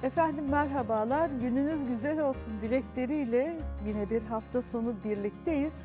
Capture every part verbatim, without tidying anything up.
Efendim merhabalar, gününüz güzel olsun dilekleriyle yine bir hafta sonu birlikteyiz.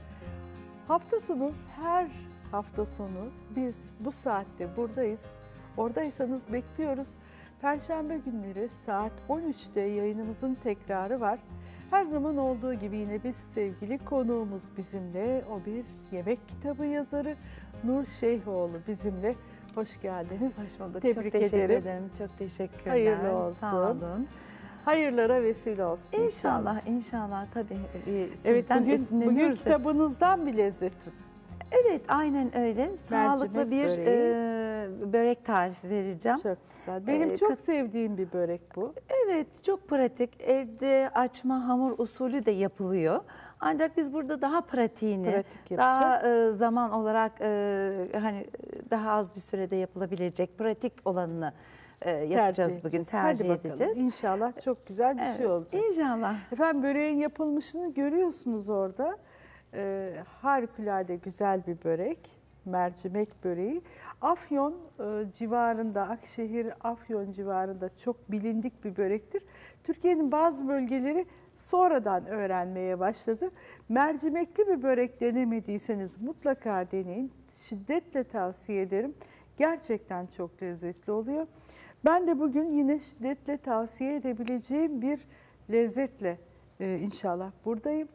Hafta sonu, her hafta sonu biz bu saatte buradayız. Oradaysanız bekliyoruz. Perşembe günleri saat on üçte yayınımızın tekrarı var. Her zaman olduğu gibi yine biz sevgili konuğumuz bizimle, o bir yemek kitabı yazarı Nur Şeyhoğlu bizimle. Hoş geldiniz. Hoş bulduk. Tebrik çok teşekkür ederim. ederim. Çok teşekkürler. Hayırlı olsun. Sağ olun. Hayırlara vesile olsun. İnşallah, inşallah tabii. Sizden Evet, bugün, bugün esinleniyoruz. kitabınızdan bir lezzet. Evet, aynen öyle. Sağlıklı bir böreği. e, börek tarifi vereceğim. Çok güzel. Benim Ee, çok kat- sevdiğim bir börek bu. Evet, çok pratik. Evde açma hamur usulü de yapılıyor. Ancak biz burada daha pratiğini, Pratik daha yapacağız. e, zaman olarak e, hani daha az bir sürede yapılabilecek pratik olanını e, yapacağız Tercih bugün. edeceğiz. Tercih Hadi bakalım. edeceğiz. İnşallah çok güzel bir Evet, şey olacak. İnşallah. Efendim böreğin yapılmışını görüyorsunuz orada. Ee, harikulade güzel bir börek. Mercimek böreği. Afyon e, civarında, Akşehir, Afyon civarında çok bilindik bir börektir. Türkiye'nin bazı bölgeleri sonradan öğrenmeye başladı. Mercimekli bir börek denemediyseniz mutlaka deneyin. Şiddetle tavsiye ederim. Gerçekten çok lezzetli oluyor. Ben de bugün yine şiddetle tavsiye edebileceğim bir lezzetle e, inşallah buradayım.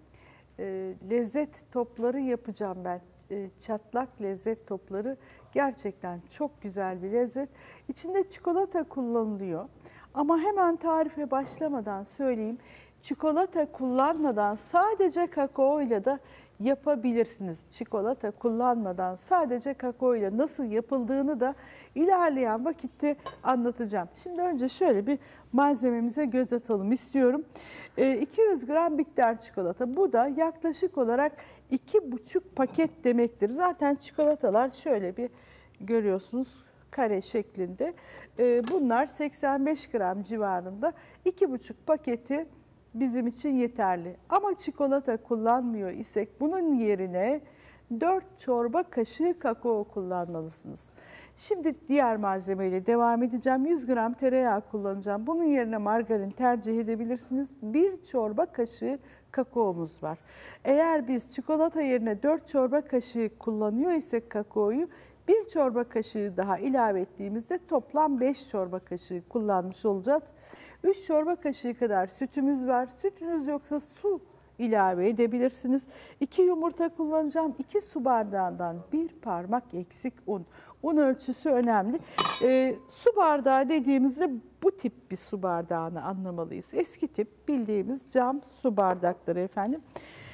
E, lezzet topları yapacağım ben. E, çatlak lezzet topları gerçekten çok güzel bir lezzet. İçinde çikolata kullanılıyor. Ama hemen tarife başlamadan söyleyeyim. Çikolata kullanmadan sadece kakao ile de yapabilirsiniz. Çikolata kullanmadan sadece kakao ile nasıl yapıldığını da ilerleyen vakitte anlatacağım. Şimdi önce şöyle bir malzememize göz atalım istiyorum. iki yüz gram bitter çikolata. Bu da yaklaşık olarak iki buçuk paket demektir. Zaten çikolatalar şöyle bir görüyorsunuz kare şeklinde. Bunlar seksen beş gram civarında. iki buçuk paketi bizim için yeterli. Ama çikolata kullanmıyor isek bunun yerine dört çorba kaşığı kakao kullanmalısınız. Şimdi diğer malzemeyle devam edeceğim. yüz gram tereyağı kullanacağım. Bunun yerine margarin tercih edebilirsiniz. bir çorba kaşığı kakaomuz var. Eğer biz çikolata yerine dört çorba kaşığı kullanıyor isek kakaoyu, bir çorba kaşığı daha ilave ettiğimizde toplam beş çorba kaşığı kullanmış olacağız. üç çorba kaşığı kadar sütümüz var. Sütünüz yoksa su ilave edebilirsiniz. iki yumurta kullanacağım. iki su bardağından bir parmak eksik un. Un ölçüsü önemli. E, su bardağı dediğimizde bu tip bir su bardağını anlamalıyız. Eski tip bildiğimiz cam su bardakları efendim.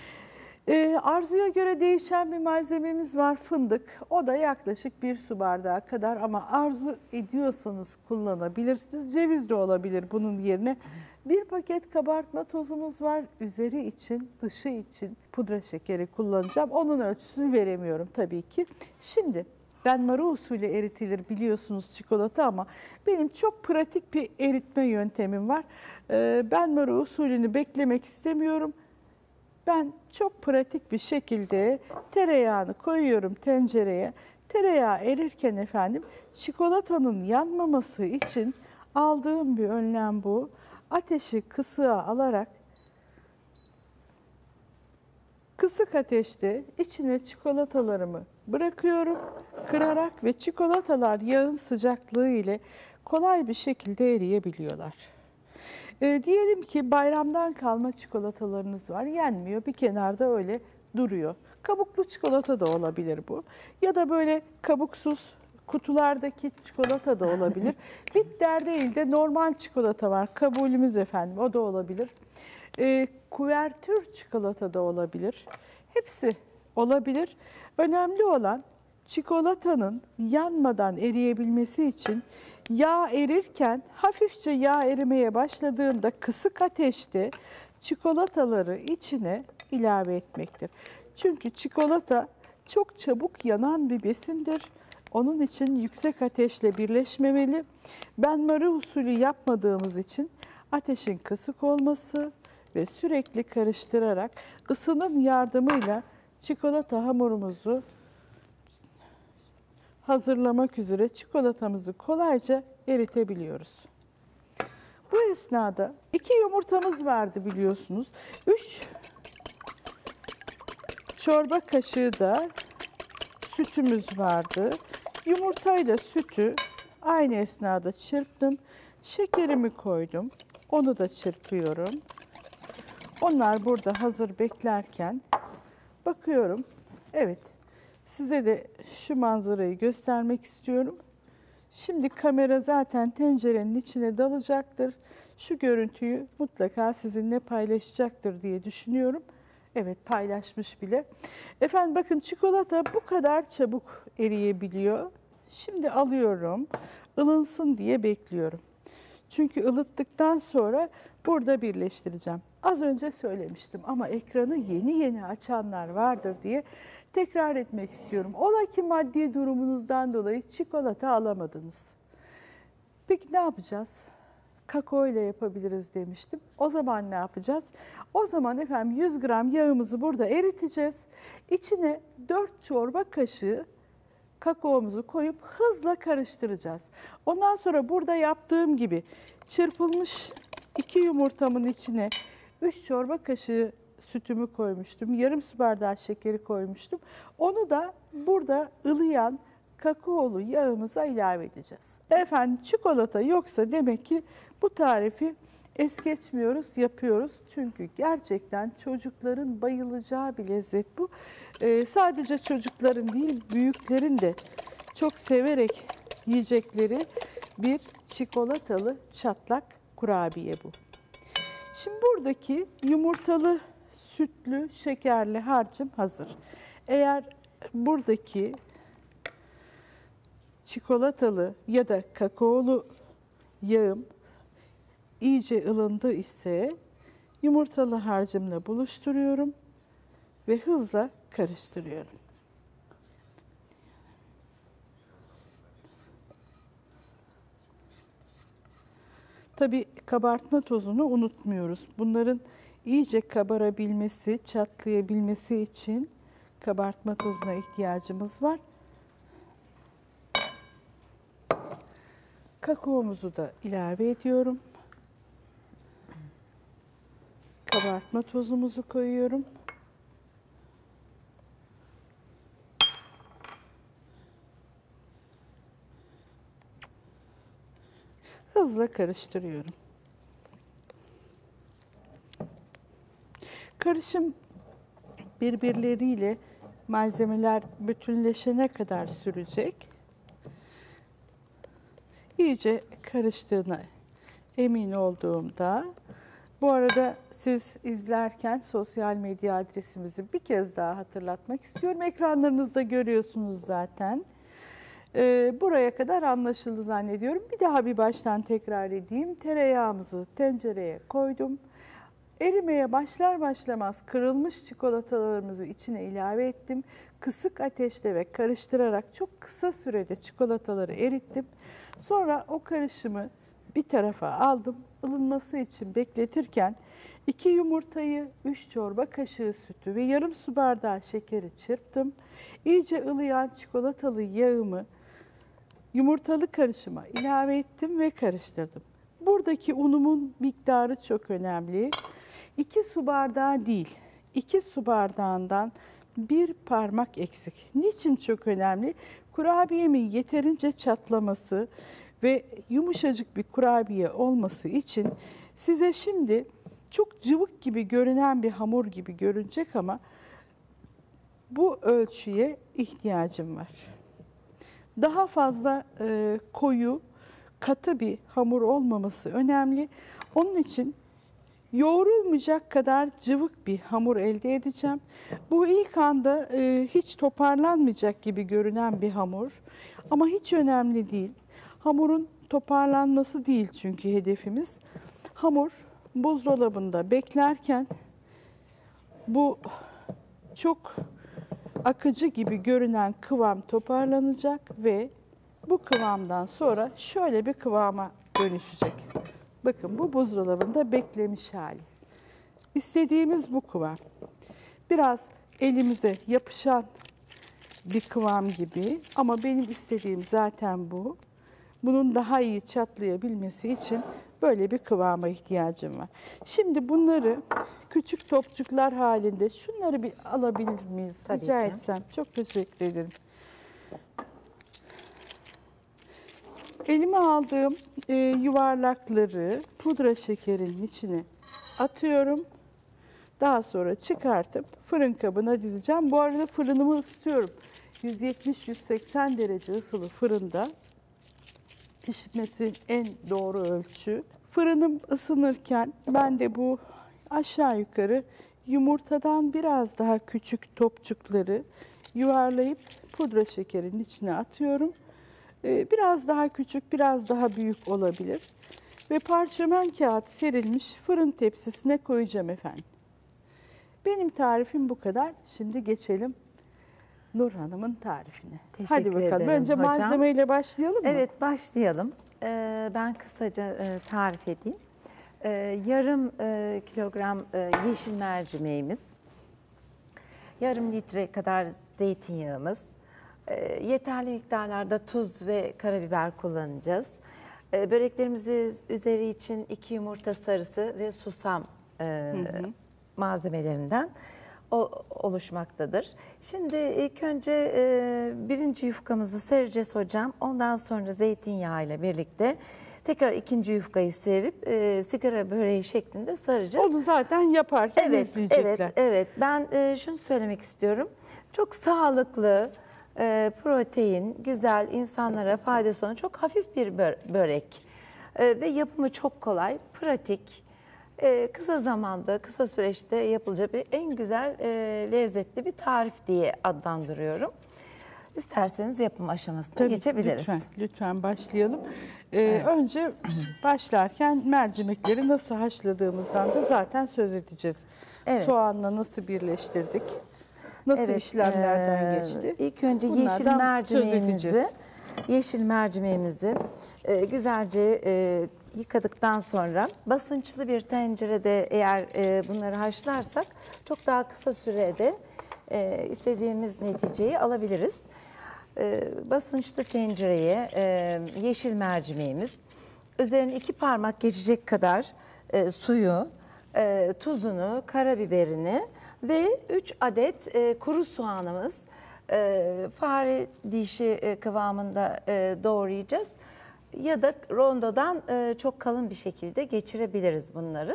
E, arzuya göre değişen bir malzememiz var, fındık. O da yaklaşık bir su bardağı kadar ama arzu ediyorsanız kullanabilirsiniz. Ceviz de olabilir bunun yerine. Bir paket kabartma tozumuz var. Üzeri için, dışı için pudra şekeri kullanacağım. Onun ölçüsünü veremiyorum tabii ki. Şimdi benmari usulü eritilir biliyorsunuz çikolata ama benim çok pratik bir eritme yöntemim var. E, benmari usulünü beklemek istemiyorum. Ben çok pratik bir şekilde tereyağını koyuyorum tencereye. Tereyağı erirken efendim çikolatanın yanmaması için aldığım bir önlem bu. Ateşi kısığa alarak kısık ateşte içine çikolatalarımı bırakıyorum. Kırarak ve çikolatalar yağın sıcaklığı ile kolay bir şekilde eriyebiliyorlar. E, diyelim ki bayramdan kalma çikolatalarınız var. Yenmiyor. Bir kenarda öyle duruyor. Kabuklu çikolata da olabilir bu. Ya da böyle kabuksuz kutulardaki çikolata da olabilir. Bitter değil de normal çikolata var. Kabulümüz efendim. O da olabilir. E, kuvertür çikolata da olabilir. Hepsi olabilir. Önemli olan çikolatanın yanmadan eriyebilmesi için yağ erirken hafifçe yağ erimeye başladığında kısık ateşte çikolataları içine ilave etmektir. Çünkü çikolata çok çabuk yanan bir besindir. Onun için yüksek ateşle birleşmemeli. Benmari usulü yapmadığımız için ateşin kısık olması ve sürekli karıştırarak ısının yardımıyla çikolata hamurumuzu hazırlamak üzere çikolatamızı kolayca eritebiliyoruz. Bu esnada iki yumurtamız vardı biliyorsunuz. üç çorba kaşığı da sütümüz vardı. Yumurtayla sütü aynı esnada çırptım. Şekerimi koydum. Onu da çırpıyorum. Onlar burada hazır beklerken bakıyorum. Evet, size de şu manzarayı göstermek istiyorum. Şimdi kamera zaten tencerenin içine dalacaktır. Şu görüntüyü mutlaka sizinle paylaşacaktır diye düşünüyorum. Evet, paylaşmış bile. Efendim bakın, çikolata bu kadar çabuk eriyebiliyor. Şimdi alıyorum, ılınsın diye bekliyorum. Çünkü ılıttıktan sonra burada birleştireceğim. Az önce söylemiştim ama ekranı yeni yeni açanlar vardır diye tekrar etmek istiyorum. Ola ki maddi durumunuzdan dolayı çikolata alamadınız. Peki ne yapacağız? Kakao ile yapabiliriz demiştim. O zaman ne yapacağız? O zaman efendim yüz gram yağımızı burada eriteceğiz. İçine dört çorba kaşığı kakaomuzu koyup hızla karıştıracağız. Ondan sonra burada yaptığım gibi çırpılmış iki yumurtamın içine üç çorba kaşığı sütümü koymuştum. Yarım su bardağı şekeri koymuştum. Onu da burada ılıyan kakaolu yağımıza ilave edeceğiz. Efendim çikolata yoksa demek ki bu tarifi es geçmiyoruz, yapıyoruz. Çünkü gerçekten çocukların bayılacağı bir lezzet bu. Ee, sadece çocukların değil, büyüklerin de çok severek yiyecekleri bir çikolatalı çatlak kurabiye bu. Şimdi buradaki yumurtalı, sütlü, şekerli harcım hazır. Eğer buradaki çikolatalı ya da kakaolu yağım iyice ılındı ise yumurtalı harcımla buluşturuyorum ve hızla karıştırıyorum. Tabii kabartma tozunu unutmuyoruz. Bunların iyice kabarabilmesi, çatlayabilmesi için kabartma tozuna ihtiyacımız var. Kakaomuzu da ilave ediyorum. Kabartma tozumuzu koyuyorum. Hızla karıştırıyorum. Karışım birbirleriyle malzemeler bütünleşene kadar sürecek. İyice karıştığına emin olduğumda, bu arada siz izlerken sosyal medya adresimizi bir kez daha hatırlatmak istiyorum. Ekranlarınızda görüyorsunuz zaten. Ee, buraya kadar anlaşıldı zannediyorum. Bir daha bir baştan tekrar edeyim. Tereyağımızı tencereye koydum. Erimeye başlar başlamaz kırılmış çikolatalarımızı içine ilave ettim. Kısık ateşte ve karıştırarak çok kısa sürede çikolataları erittim. Sonra o karışımı bir tarafa aldım. Ilınması için bekletirken iki yumurtayı, üç çorba kaşığı sütü ve yarım su bardağı şekeri çırptım. İyice ılıyan çikolatalı yağımı yumurtalı karışıma ilave ettim ve karıştırdım. Buradaki unumun miktarı çok önemli. iki su bardağı değil, iki su bardağından bir parmak eksik. Niçin çok önemli? Kurabiyemin yeterince çatlaması ve yumuşacık bir kurabiye olması için size şimdi çok cıvık gibi görünen bir hamur gibi görünecek ama bu ölçüye ihtiyacım var. Daha fazla e, koyu, katı bir hamur olmaması önemli. Onun için yoğrulmayacak kadar cıvık bir hamur elde edeceğim. Bu ilk anda e, hiç toparlanmayacak gibi görünen bir hamur. Ama hiç önemli değil. Hamurun toparlanması değil çünkü hedefimiz. Hamur buzdolabında beklerken bu çok akıcı gibi görünen kıvam toparlanacak ve bu kıvamdan sonra şöyle bir kıvama dönüşecek. Bakın bu buzdolabında beklemiş hali. İstediğimiz bu kıvam. Biraz elimize yapışan bir kıvam gibi ama benim istediğim zaten bu. Bunun daha iyi çatlayabilmesi için Böyle bir kıvama ihtiyacım var. Şimdi bunları küçük topçuklar halinde, şunları bir alabilir miyiz? Tabii Rica ki. etsem. Çok teşekkür ederim. Elime aldığım e, yuvarlakları pudra şekerinin içine atıyorum. Daha sonra çıkartıp fırın kabına dizeceğim. Bu arada fırınımı ısıtıyorum. yüz yetmiş yüz seksen derece ısılı fırında pişmesi en doğru ölçü. Fırınım ısınırken ben de bu aşağı yukarı yumurtadan biraz daha küçük topçukları yuvarlayıp pudra şekerinin içine atıyorum. Ee, Biraz daha küçük, biraz daha büyük olabilir. Ve parşömen kağıt serilmiş fırın tepsisine koyacağım efendim. Benim tarifim bu kadar. Şimdi geçelim Nur Hanım'ın tarifine. Teşekkür Hadi bakalım. ederim Önce hocam. malzemeyle başlayalım mı? Evet, başlayalım. Ee, ben kısaca e, tarif edeyim. Ee, yarım e, kilogram e, yeşil mercimeğimiz, yarım litre kadar zeytinyağımız, e, yeterli miktarlarda tuz ve karabiber kullanacağız. E, böreklerimiz üzeri için iki yumurta sarısı ve susam e, hı hı. malzemelerinden o, oluşmaktadır. Şimdi ilk önce e, birinci yufkamızı sereceğiz hocam. Ondan sonra zeytinyağı ile birlikte tekrar ikinci yufkayı serip e, sigara böreği şeklinde saracağız. Onu zaten yaparken Evet, izleyecekler. evet, evet. Ben e, şunu söylemek istiyorum. Çok sağlıklı, e, protein, güzel, insanlara faydası olan çok hafif bir bö- börek. E, ve yapımı çok kolay, pratik. E, kısa zamanda, kısa süreçte yapılacak bir en güzel, e, lezzetli bir tarif diye adlandırıyorum. İsterseniz yapım aşamasına Tabii, geçebiliriz. Lütfen, lütfen başlayalım. Ee, Evet. Önce başlarken mercimekleri nasıl haşladığımızdan da zaten söz edeceğiz. Evet. Soğanla nasıl birleştirdik? Nasıl Evet, işlemlerden e, geçti? İlk önce Bunlardan yeşil söz mercimeğimizi, edeceğiz. yeşil mercimeğimizi e, güzelce e, yıkadıktan sonra basınçlı bir tencerede eğer e, bunları haşlarsak çok daha kısa sürede e, istediğimiz neticeyi alabiliriz. E, basınçlı tencereye e, yeşil mercimeğimiz, üzerine iki parmak geçecek kadar e, suyu, e, tuzunu, karabiberini ve üç adet e, kuru soğanımız, e, fare dişi e, kıvamında e, doğrayacağız. Ya da rondodan e, çok kalın bir şekilde geçirebiliriz bunları.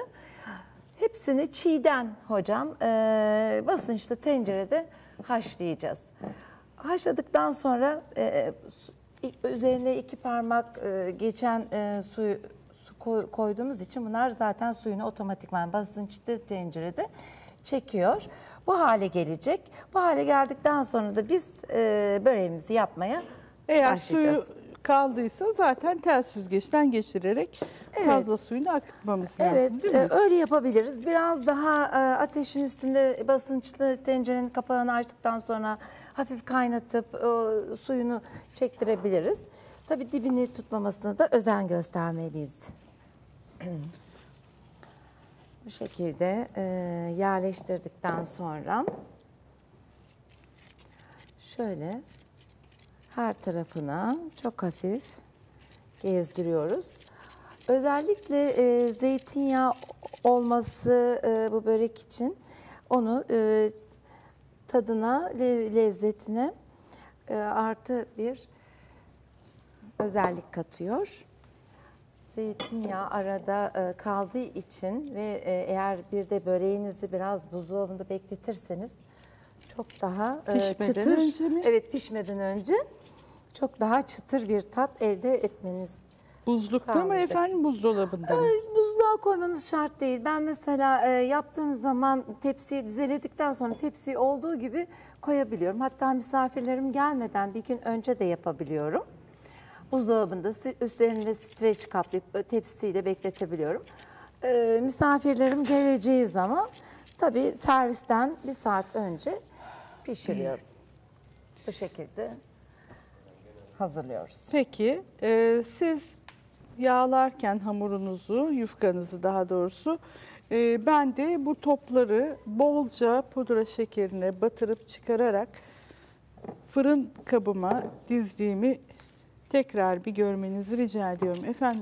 Hepsini çiğden hocam e, basınçlı tencerede haşlayacağız. Haşladıktan sonra e, üzerine iki parmak e, geçen e, suyu su koy, koyduğumuz için bunlar zaten suyunu otomatikman basınçlı tencerede çekiyor. Bu hale gelecek. Bu hale geldikten sonra da biz e, böreğimizi yapmaya Eğer başlayacağız. suyu kaldıysa zaten ters süzgeçten geçirerek Evet. fazla suyunu akıtmamız lazım, Evet, değil mi? e, öyle yapabiliriz. Biraz daha e, ateşin üstünde basınçlı tencerenin kapağını açtıktan sonra hafif kaynatıp e, suyunu çektirebiliriz. Tabii dibini tutmamasına da özen göstermeliyiz. Bu şekilde e, yerleştirdikten sonra şöyle her tarafına çok hafif gezdiriyoruz. Özellikle e, zeytinyağı olması e, bu börek için onu e, tadına, le, lezzetine e, artı bir özellik katıyor. Zeytinyağı arada e, kaldığı için ve e, eğer bir de böreğinizi biraz buzdolabında bekletirseniz çok daha e, Pişmeden çıtır, önce mi? evet pişmeden önce çok daha çıtır bir tat elde etmeniz. Buzlukta mı sağlayacak. efendim, buzdolabında mı? Buzluğa koymanız şart değil. Ben mesela e, yaptığım zaman tepsiyi dizeledikten sonra tepsiyi olduğu gibi koyabiliyorum. Hatta misafirlerim gelmeden bir gün önce de yapabiliyorum. Buzdolabında si- üstlerinde streç kaplayıp e, tepsiyle bekletebiliyorum. E, misafirlerim geleceği zaman tabii servisten bir saat önce pişiriyorum. Bu şekilde hazırlıyoruz. Peki, e, siz yağlarken hamurunuzu, yufkanızı daha doğrusu, e, ben de bu topları bolca pudra şekerine batırıp çıkararak fırın kabıma dizdiğimi tekrar bir görmenizi rica ediyorum. Efendim,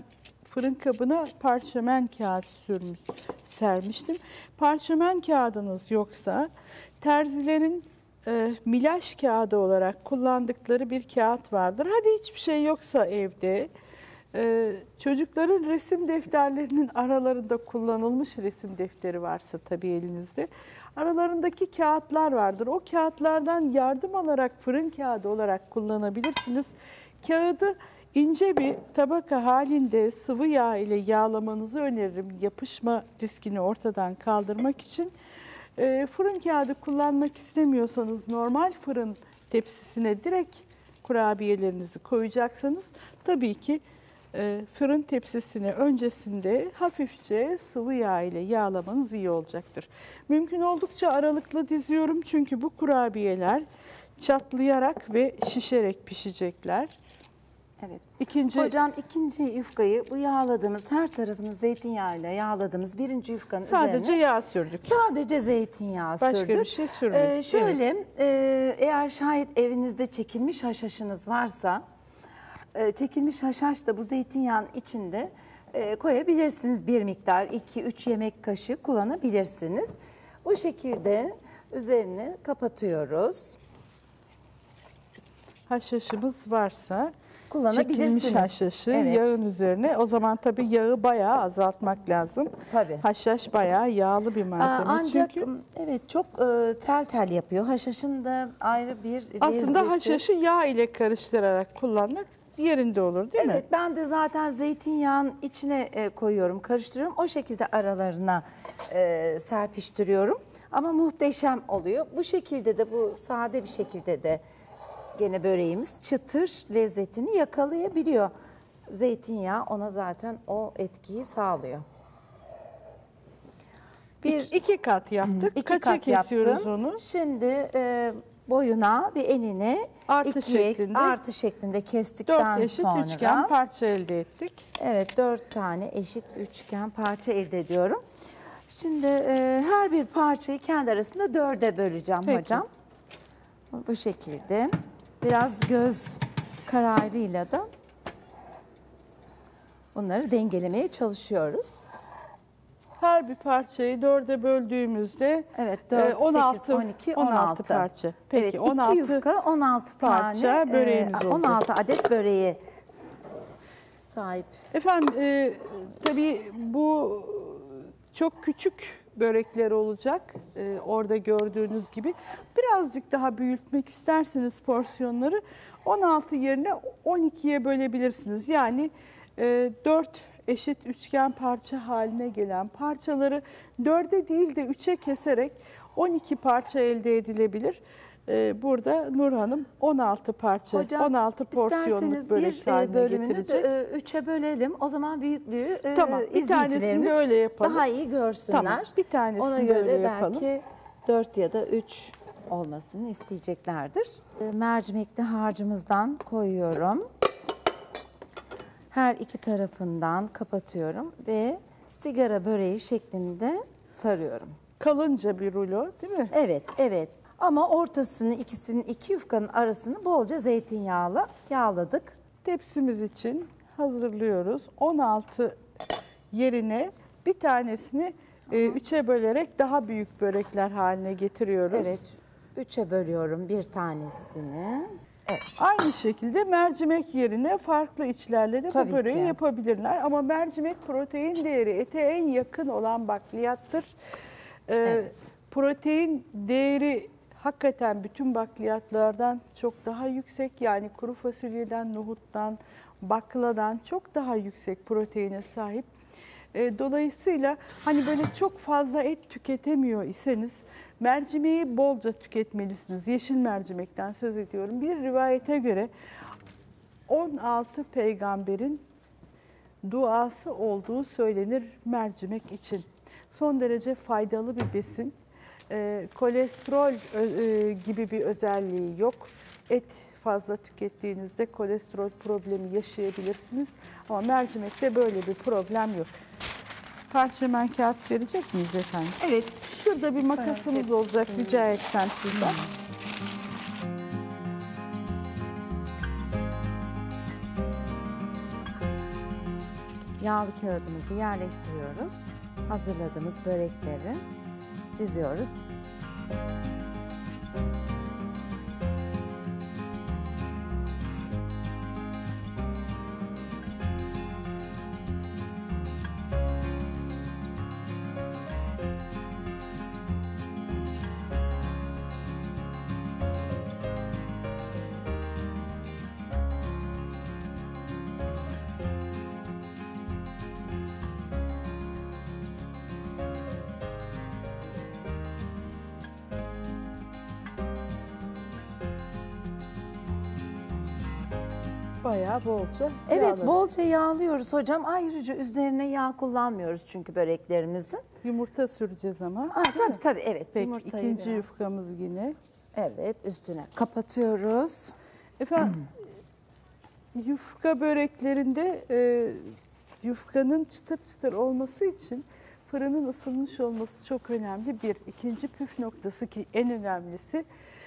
fırın kabına parşömen kağıt sürmüş, sermiştim. Parşömen kağıdınız yoksa terzilerin e, milaj kağıdı olarak kullandıkları bir kağıt vardır. Hadi hiçbir şey yoksa evde e, çocukların resim defterlerinin aralarında kullanılmış resim defteri varsa tabii elinizde aralarındaki kağıtlar vardır. O kağıtlardan yardım alarak fırın kağıdı olarak kullanabilirsiniz. Kağıdı ince bir tabaka halinde sıvı yağ ile yağlamanızı öneririm. Yapışma riskini ortadan kaldırmak için. E, fırın kağıdı kullanmak istemiyorsanız normal fırın tepsisine direkt kurabiyelerinizi koyacaksanız tabii ki e, fırın tepsisini öncesinde hafifçe sıvı yağ ile yağlamanız iyi olacaktır. Mümkün oldukça aralıklı diziyorum çünkü bu kurabiyeler çatlayarak ve şişerek pişecekler. Evet. İkinci, Hocam ikinci yufkayı bu yağladığımız her tarafını zeytinyağıyla yağladığımız birinci yufkanın sadece üzerine yağ sürdük. sadece zeytinyağı Başka sürdük. bir şey sürmedik. Ee, şöyle e, eğer şayet evinizde çekilmiş haşhaşınız varsa e, çekilmiş haşhaş da bu zeytinyağın içinde e, koyabilirsiniz. Bir miktar iki üç yemek kaşığı kullanabilirsiniz. Bu şekilde üzerini kapatıyoruz. Haşhaşımız varsa Kullanabilirsiniz. çekilmiş haşhaşı Evet. yağın üzerine. O zaman tabii yağı bayağı azaltmak lazım. Tabii. Haşhaş bayağı yağlı bir malzeme. Aa, ancak çünkü evet çok e, tel tel yapıyor. Haşhaşın da ayrı bir aslında lezzeti. haşhaşı yağ ile karıştırarak kullanmak yerinde olur değil mi? Evet, ben de zaten zeytinyağın içine e, koyuyorum, karıştırıyorum. O şekilde aralarına e, serpiştiriyorum. Ama muhteşem oluyor. Bu şekilde de, bu sade bir şekilde de gene böreğimiz çıtır lezzetini yakalayabiliyor. Zeytinyağı ona zaten o etkiyi sağlıyor. Bir İki, iki kat yaptık. iki Kaça kat kesiyoruz yaptım. onu? Şimdi e, boyuna ve enine Artı iki şeklinde. artı şeklinde kestikten Dört eşit sonra üçgen parça elde ettik. evet dört tane eşit üçgen parça elde ediyorum. Şimdi e, her bir parçayı kendi arasında dörde böleceğim Peki. hocam. Bu şekilde biraz göz kararıyla da bunları dengelemeye çalışıyoruz. Her bir parçayı dörde böldüğümüzde Evet, e, dört, on altı, sekiz, on iki, on on altı altı parça. Peki evet, on altı iki yufka, on altı parça tane böreğimiz e, oldu. on altı adet böreği sahip. Efendim e, tabii bu çok küçük börekler olacak. E, orada gördüğünüz gibi. Birazcık daha büyütmek isterseniz porsiyonları on altı yerine on ikiye bölebilirsiniz. Yani e, dört eşit üçgen parça haline gelen parçaları dörde değil de üçe keserek on iki parça elde edilebilir. E, burada Nur Hanım on altı parça, Hocam, on altı porsiyonluk isterseniz börek bir e, haline bölümünü getirecek. de, e, üçe bölelim. O zaman büyüklüğü e, Tamam, bir tanesini izleyicilerimiz de öyle yapalım. daha iyi görsünler. Tamam, bir tanesini Ona de göre öyle yapalım. belki dört ya da üç olmasını isteyeceklerdir. E, Mercimekli harcımızdan koyuyorum. Her iki tarafından kapatıyorum ve sigara böreği şeklinde sarıyorum. Kalınca bir rulo değil mi? Evet, evet. Ama ortasını, ikisinin, iki yufkanın arasını bolca zeytinyağla yağladık. Tepsimiz için hazırlıyoruz. on altı yerine bir tanesini e, üçe bölerek daha büyük börekler haline getiriyoruz. Evet, üçe bölüyorum bir tanesini. Evet. Aynı şekilde mercimek yerine farklı içlerle de Tabii bu böreği ki. yapabilirler. Ama mercimek protein değeri ete en yakın olan bakliyattır. Ee, Evet. Protein değeri hakikaten bütün bakliyatlardan çok daha yüksek. Yani kuru fasulyeden, nohuttan, bakladan çok daha yüksek proteine sahip. Ee, dolayısıyla hani böyle çok fazla et tüketemiyor iseniz mercimeği bolca tüketmelisiniz. Yeşil mercimekten söz ediyorum. Bir rivayete göre on altı peygamberin duası olduğu söylenir mercimek için. Son derece faydalı bir besin. Ee, kolesterol e, gibi bir özelliği yok. Et fazla tükettiğinizde kolesterol problemi yaşayabilirsiniz. Ama mercimekte böyle bir problem yok. Parşömen kağıt serecek miyiz efendim? Evet. Şurada bir makasımız Evet. olacak, rica etsem sizden. yağlı kağıdımızı yerleştiriyoruz. Hazırladığımız börekleri diziyoruz. Bayağı bolca Evet, yağladık. bolca yağlıyoruz hocam. Ayrıca üzerine yağ kullanmıyoruz çünkü böreklerimizin. Yumurta süreceğiz ama. Aa, tabii tabii evet. Peki Yumurtayı ikinci biraz- yufkamız yine. Evet, üstüne kapatıyoruz. Efendim yufka böreklerinde e, yufkanın çıtır çıtır olması için fırının ısınmış olması çok önemli. Bir. İkinci püf noktası ki en önemlisi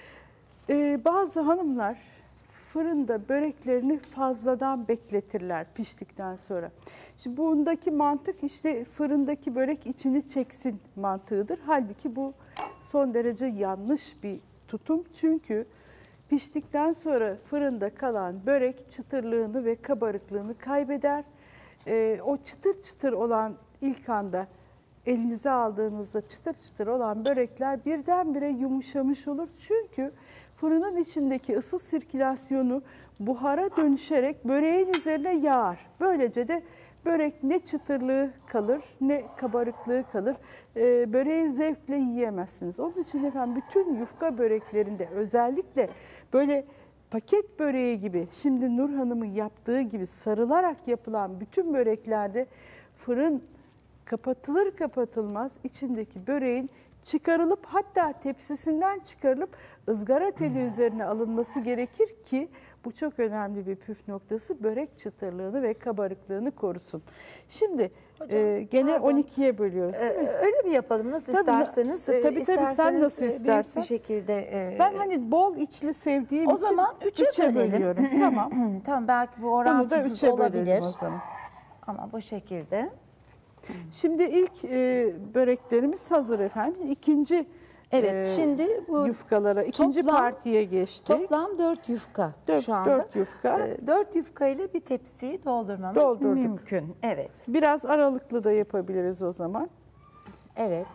e, bazı hanımlar fırında böreklerini fazladan bekletirler piştikten sonra. Şimdi bundaki mantık işte fırındaki börek içini çeksin mantığıdır. Halbuki bu son derece yanlış bir tutum. Çünkü piştikten sonra fırında kalan börek çıtırlığını ve kabarıklığını kaybeder. Ee, o çıtır çıtır olan ilk anda elinize aldığınızda çıtır çıtır olan börekler birdenbire yumuşamış olur. Çünkü fırının içindeki ısı sirkülasyonu buhara dönüşerek böreğin üzerine yağar. Böylece de börek ne çıtırlığı kalır ne kabarıklığı kalır. Ee, böreği zevkle yiyemezsiniz. Onun için efendim bütün yufka böreklerinde özellikle böyle paket böreği gibi şimdi Nur Hanım'ın yaptığı gibi sarılarak yapılan bütün böreklerde fırın kapatılır kapatılmaz içindeki böreğin çıkarılıp hatta tepsisinden çıkarılıp ızgara teli üzerine alınması gerekir ki bu çok önemli bir püf noktası, börek çıtırlığını ve kabarıklığını korusun. Şimdi Hocam, e, gene pardon. on ikiye bölüyoruz değil mi? Ee, öyle mi yapalım? Nasıl Tabii, isterseniz. tabii, Ee, tabii, sen isterseniz, nasıl e, büyük istersen. bir şekilde. e, Ben hani bol içli sevdiğim o için zaman üçe, üçe bölelim. bölüyorum. Tamam. Tamam, belki bu Onu da orantısız üçe olabilir. bölelim o zaman. Ama bu şekilde. Şimdi ilk e, böreklerimiz hazır efendim. İkinci Evet, e, şimdi bu yufkalara, ikinci toplam- partiye geçtik. toplam dört yufka Dört- şu anda. dört yufka. Ee, dört yufka ile bir tepsiyi doldurmamız Doldurduk. mümkün. Evet. Biraz aralıklı da yapabiliriz o zaman. Evet.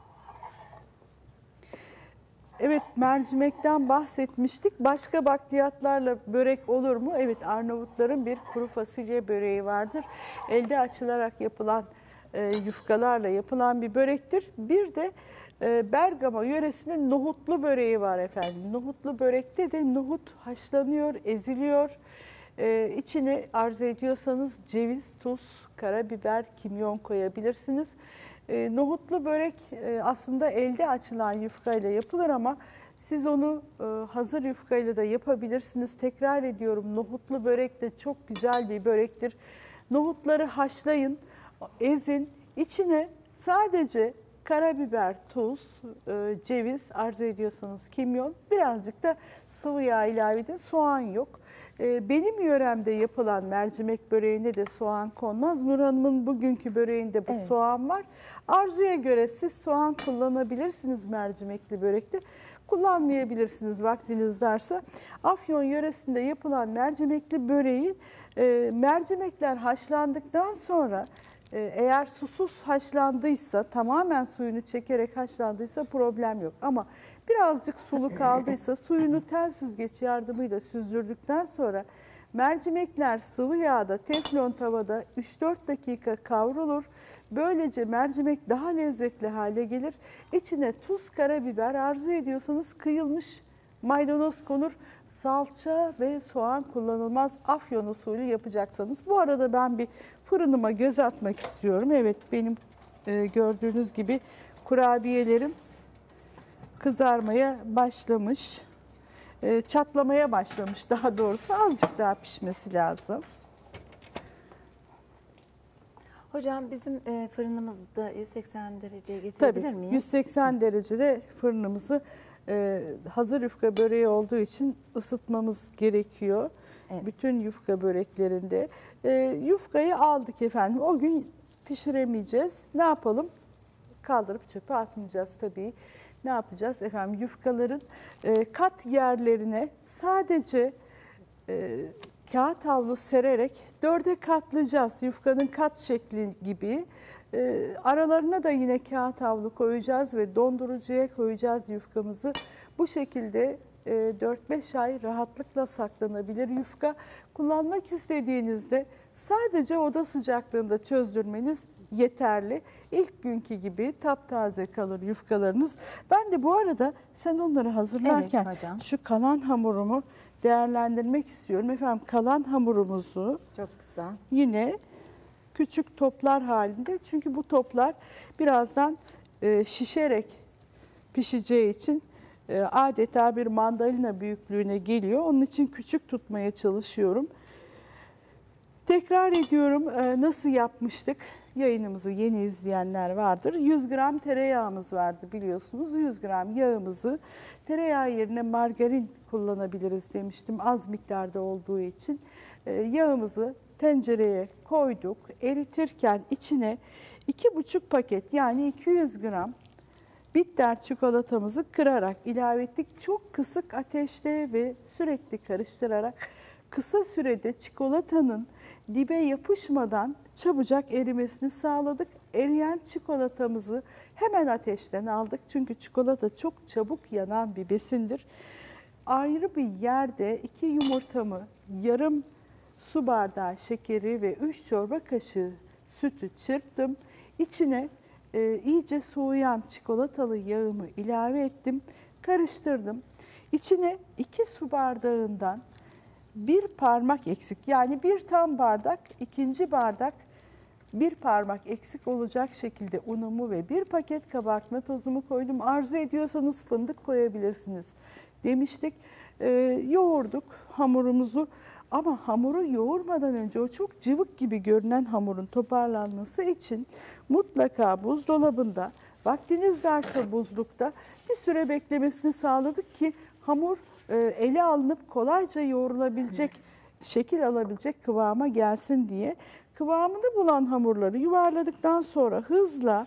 Evet, mercimekten bahsetmiştik. Başka bakliyatlarla börek olur mu? Evet, Arnavutların bir kuru fasulye böreği vardır. Elde açılarak yapılan e, yufkalarla yapılan bir börektir. Bir de e, Bergama yöresinin nohutlu böreği var efendim. Nohutlu börekte de nohut haşlanıyor, eziliyor. E, içine arzu ediyorsanız ceviz, tuz, karabiber, kimyon koyabilirsiniz. E, nohutlu börek e, aslında elde açılan yufkayla yapılır ama siz onu e, hazır yufkayla da yapabilirsiniz. Tekrar ediyorum, nohutlu börek de çok güzel bir börektir. Nohutları haşlayın, ezin, içine sadece karabiber, tuz, e, ceviz, arzu ediyorsanız kimyon, birazcık da sıvı yağ ilave edin. Soğan yok. E, benim yöremde yapılan mercimek böreğine de soğan konmaz. Nur Hanım'ın bugünkü böreğinde bu Evet. soğan var. Arzuya göre siz soğan kullanabilirsiniz mercimekli börekte. Kullanmayabilirsiniz vaktiniz varsa. Afyon yöresinde yapılan mercimekli böreğin e, mercimekler haşlandıktan sonra e, eğer susuz haşlandıysa, tamamen suyunu çekerek haşlandıysa problem yok. Ama birazcık sulu kaldıysa suyunu tel süzgeç yardımıyla süzdürdükten sonra mercimekler sıvı yağda, teflon tavada üç dört dakika kavrulur. Böylece mercimek daha lezzetli hale gelir. İçine tuz, karabiber, arzu ediyorsanız kıyılmış maydanoz konur. Salça ve soğan kullanılmaz. Afyon usulü yapacaksanız. Bu arada ben bir fırınıma göz atmak istiyorum. Evet, benim e, gördüğünüz gibi kurabiyelerim kızarmaya başlamış. E, çatlamaya başlamış daha doğrusu. Azıcık daha pişmesi lazım. Hocam bizim e, fırınımızda yüz seksen dereceye getirebilir Tabii miyiz? yüz seksen derecede fırınımızı e, hazır yufka böreği olduğu için ısıtmamız gerekiyor. Evet. Bütün yufka böreklerinde. E, yufkayı aldık efendim. O gün pişiremeyeceğiz. Ne yapalım? Kaldırıp çöpe atmayacağız tabii. Ne yapacağız efendim? Yufkaların e, kat yerlerine sadece e, kağıt havlu sererek dörde katlayacağız. Yufkanın kat şekli gibi. E, aralarına da yine kağıt havlu koyacağız ve dondurucuya koyacağız yufkamızı. Bu şekilde e, dört beş ay rahatlıkla saklanabilir yufka. Kullanmak istediğinizde sadece oda sıcaklığında çözdürmeniz yeterli. İlk günkü gibi taptaze kalır yufkalarınız. Ben de bu arada sen onları hazırlarken Evet hocam. şu kalan hamurumu değerlendirmek istiyorum. Efendim kalan hamurumuzu Çok güzel. yine küçük toplar halinde, çünkü bu toplar birazdan e, şişerek pişeceği için e, adeta bir mandalina büyüklüğüne geliyor. Onun için küçük tutmaya çalışıyorum. Tekrar ediyorum, e, nasıl yapmıştık? Yayınımızı yeni izleyenler vardır. yüz gram tereyağımız vardı biliyorsunuz. yüz gram yağımızı tereyağı yerine margarin kullanabiliriz demiştim az miktarda olduğu için. E, yağımızı tencereye koyduk. Eritirken içine iki buçuk paket yani iki yüz gram bitter çikolatamızı kırarak ilave ettik. Çok kısık ateşte ve sürekli karıştırarak kısa sürede çikolatanın dibe yapışmadan çabucak erimesini sağladık. Eriyen çikolatamızı hemen ateşten aldık. Çünkü çikolata çok çabuk yanan bir besindir. Ayrı bir yerde iki yumurtamı, yarım su bardağı şekeri ve üç çorba kaşığı sütü çırptım. İçine e, iyice soğuyan çikolatalı yağımı ilave ettim. Karıştırdım. İçine iki su bardağından bir parmak eksik, yani bir tam bardak, ikinci bardak bir parmak eksik olacak şekilde unumu ve bir paket kabartma tozumu koydum. Arzu ediyorsanız fındık koyabilirsiniz demiştik. Ee, yoğurduk hamurumuzu ama hamuru yoğurmadan önce o çok cıvık gibi görünen hamurun toparlanması için mutlaka buzdolabında, vaktiniz varsa buzlukta bir süre beklemesini sağladık ki hamur ele alınıp kolayca yoğrulabilecek, şekil alabilecek kıvama gelsin diye. Kıvamını bulan hamurları yuvarladıktan sonra hızla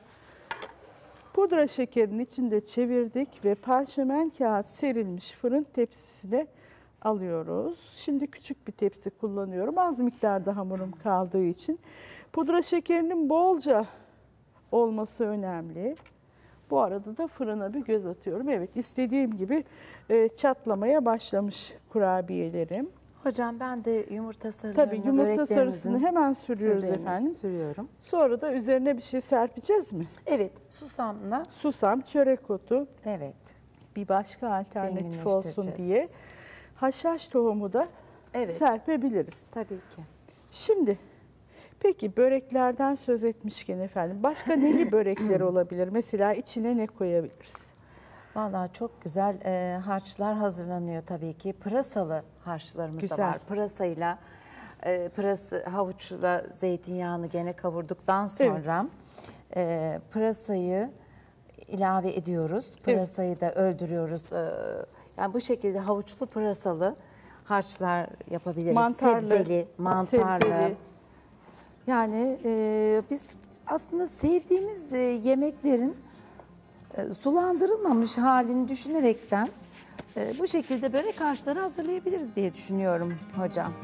pudra şekerinin içinde çevirdik ve parşömen kağıt serilmiş fırın tepsisine alıyoruz. Şimdi küçük bir tepsi kullanıyorum. Az miktarda hamurum kaldığı için. Pudra şekerinin bolca olması önemli. Bu arada da fırına bir göz atıyorum. Evet, istediğim gibi e, çatlamaya başlamış kurabiyelerim. Hocam ben de yumurta sarılarını Tabii yumurta sarısını hemen sürüyoruz efendim. Sürüyorum. Sonra da üzerine bir şey serpeceğiz mi? Evet, susamla. Susam, çörek otu. Evet. Bir başka alternatif olsun Zenginleştireceğiz. diye haşhaş tohumu da Evet. serpebiliriz. Tabii ki. Şimdi peki böreklerden söz etmişken efendim başka neli börekler olabilir? Mesela içine ne koyabiliriz? Vallahi çok güzel e, harçlar hazırlanıyor tabii ki. Pırasalı harçlarımız Güzel. da var. Pırasayla, e, pırası, havuçla zeytinyağını gene kavurduktan sonra e, pırasayı ilave ediyoruz. Pırasayı da öldürüyoruz. E, yani bu şekilde havuçlu pırasalı harçlar yapabiliriz. Mantarlı, sebzeli, mantarlı. sebzeli. Yani e, biz aslında sevdiğimiz e, yemeklerin e, sulandırılmamış halini düşünerekten e, bu şekilde börek harçları hazırlayabiliriz diye düşünüyorum hocam.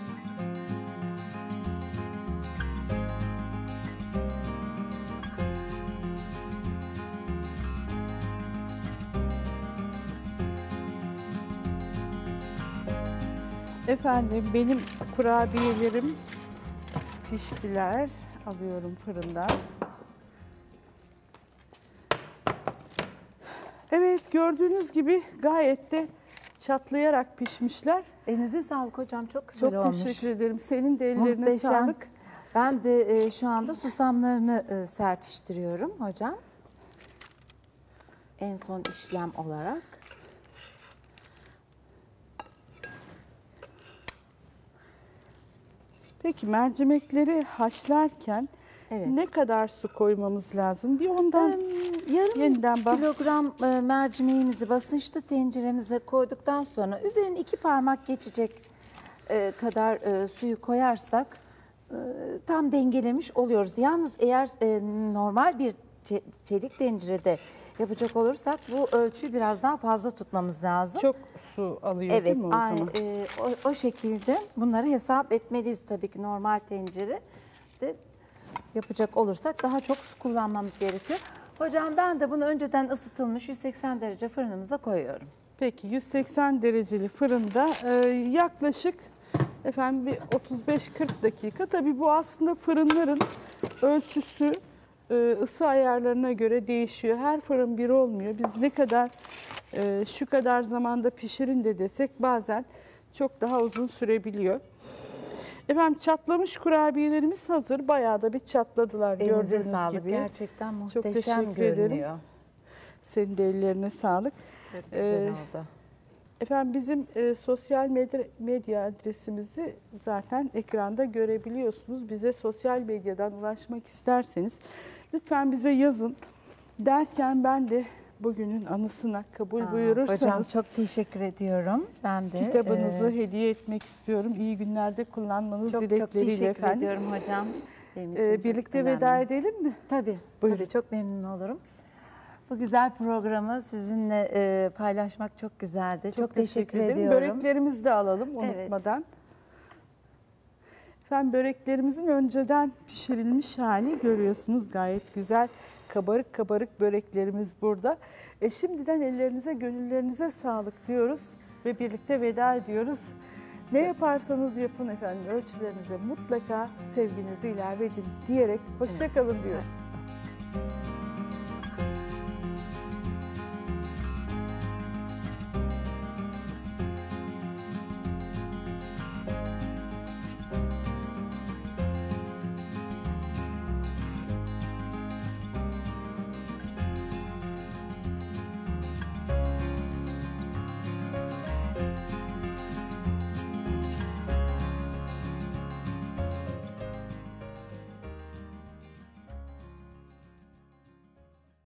Efendim benim kurabiyelerim piştiler. Alıyorum fırından. Evet, gördüğünüz gibi gayet de çatlayarak pişmişler. Elinize sağlık hocam, çok güzel Çok olmuş. teşekkür ederim. Senin de ellerine Muhteşem. sağlık. Ben de e, şu anda susamlarını e, serpiştiriyorum hocam. En son işlem olarak. Peki mercimekleri haşlarken Evet. ne kadar su koymamız lazım? Bir ondan Ee, Yarım yeniden bak. kilogram e, mercimeğimizi basınçlı tenceremize koyduktan sonra üzerine iki parmak geçecek e, kadar e, suyu koyarsak e, tam dengelemiş oluyoruz. Yalnız eğer e, normal bir çe- çelik tencerede yapacak olursak bu ölçüyü biraz daha fazla tutmamız lazım. Çok su alıyor değil Evet, mi o ay- zaman? e, o, o şekilde bunları hesap etmeliyiz tabii ki normal tencere de yapacak olursak daha çok su kullanmamız gerekiyor. Hocam ben de bunu önceden ısıtılmış yüz seksen derece fırınımıza koyuyorum. Peki yüz seksen dereceli fırında e, yaklaşık efendim bir otuz beş kırk dakika. Tabii bu aslında fırınların ölçüsü e, ısı ayarlarına göre değişiyor. Her fırın bir olmuyor. Biz ne kadar e, şu kadar zamanda pişirin de desek bazen çok daha uzun sürebiliyor. Efendim çatlamış kurabiyelerimiz hazır. Bayağı da bir çatladılar Elinize gördüğünüz sağlık. gibi. Gerçekten Çok muhteşem teşekkür ederim. görünüyor. Senin de ellerine sağlık. Çok güzel Ee, oldu. Efendim bizim e, sosyal medya, medya adresimizi zaten ekranda görebiliyorsunuz. Bize sosyal medyadan ulaşmak isterseniz lütfen bize yazın. Derken ben de bugünün anısına kabul Aa, buyurursanız Hocam çok teşekkür ediyorum. Ben de kitabınızı e, hediye etmek istiyorum. İyi günlerde kullanmanız çok çok dilekleriyle teşekkür efendim. ediyorum hocam. Benim için Ee, çok birlikte önemli. veda edelim mi? Tabii, Buyurun. tabii çok memnun olurum. Bu güzel programı sizinle e, paylaşmak çok güzeldi. Çok, teşekkür, ederim. ediyorum. Böreklerimizi de alalım Evet. unutmadan. Efendim böreklerimizin önceden pişirilmiş hali görüyorsunuz. Gayet güzel kabarık kabarık böreklerimiz burada. E şimdiden ellerinize gönüllerinize sağlık diyoruz ve birlikte veda ediyoruz. Ne yaparsanız yapın efendim ölçülerinize mutlaka sevginizi ilave edin diyerek hoşça kalın diyoruz.